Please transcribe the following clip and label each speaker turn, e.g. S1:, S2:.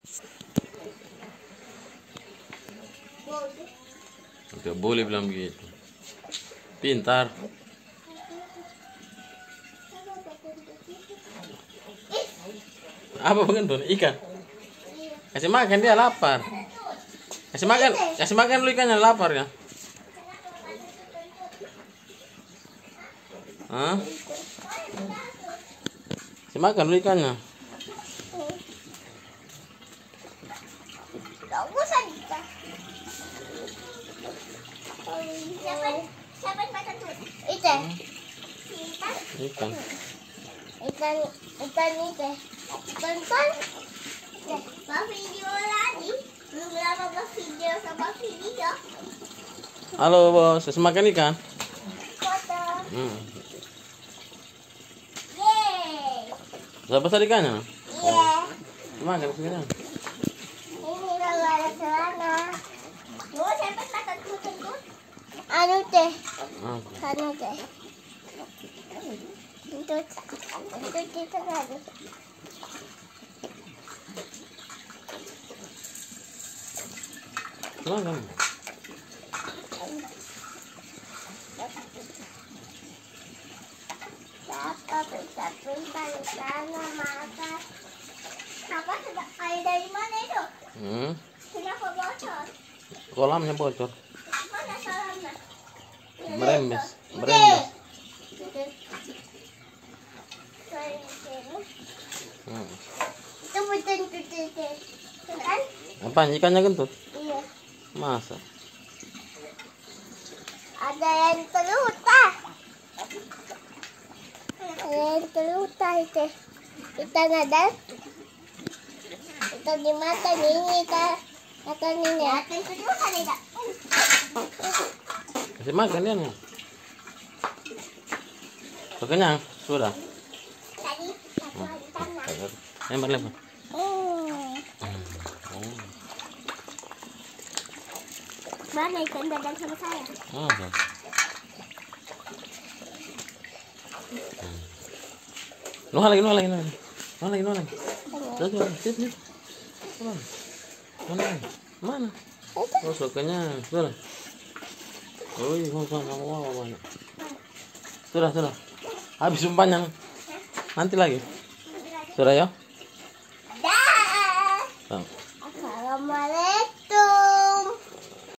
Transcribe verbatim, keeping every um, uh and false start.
S1: Tidak boleh bilang begitu. Pintar. Apa pengen ikan? Kasih makan, dia lapar. Kasih makan, kasih makan dulu ikannya, lapar ya. Hah? Kasih makan dulu ikannya. Ikan.
S2: Ikan, ikan itu. Tonton. Buat video lagi. Belum lama buat video sama video.
S1: Halo bos, kasih makan ikan.
S2: Foto.
S1: Hmm.
S2: Yeay.
S1: Sudah besar ikannya?
S2: Iya.
S1: Makan ikannya.
S2: Ini kalau ada celana. Lu siapa makan kucing tuh? Anu teh.
S1: Ah.
S2: Anu teh. Itu, itu kita tadi.
S1: Makan.
S2: Siapa bisa pintar di sana makan? Apa sudah air dari mana itu?
S1: Hmm.
S2: Kenapa bocor?
S1: Kolamnya bocor.
S2: Mana kolamnya?
S1: Merembes, merembes. Hmm.
S2: Itu betul betul kan?
S1: Apa ikannya kentut?
S2: Iya.
S1: Masa?
S2: Ada yang terluka. Ada yang terluka itu. Ikan ada. Ikan di mata ini kan. Ikan ini. Ikan terluka tidak.
S1: Kasih makan dia nih. Sudah kenyang? Sudah.
S2: Tadi satu hari tanah.
S1: Lempar, lempar.
S2: Hmm.
S1: Oh.
S2: Mana ikan dadang sama saya?
S1: Oh. Nuh lagi, nuh lagi, nuh lagi. Nuh lagi, nuh lagi. Tuh, tuh, tuh, tuh. Mana? Mana? Mana? Oh, sukanya. Sudah. Oh, iya, mau sama mau banyak. Sudah, sudah. Habis umpannya. Nanti lagi. Sudah ya?
S2: Dah.
S1: Tuh.
S2: Assalamualaikum.